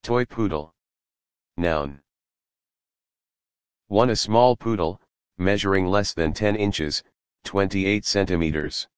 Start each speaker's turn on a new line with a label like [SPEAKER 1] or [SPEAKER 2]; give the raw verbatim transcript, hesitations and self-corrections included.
[SPEAKER 1] Toy poodle. Noun. one. A small poodle, measuring less than ten inches, twenty-eight centimeters.